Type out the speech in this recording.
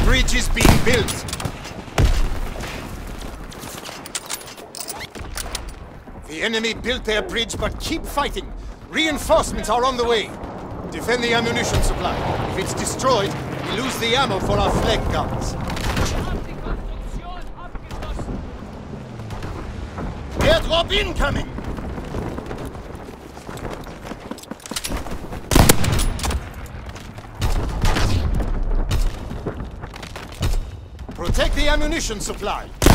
bridge is being built. The enemy built their bridge, but keep fighting. Reinforcements are on the way. Defend the ammunition supply. If it's destroyed, we lose the ammo for our flag guns. Airdrop incoming! Protect the ammunition supply.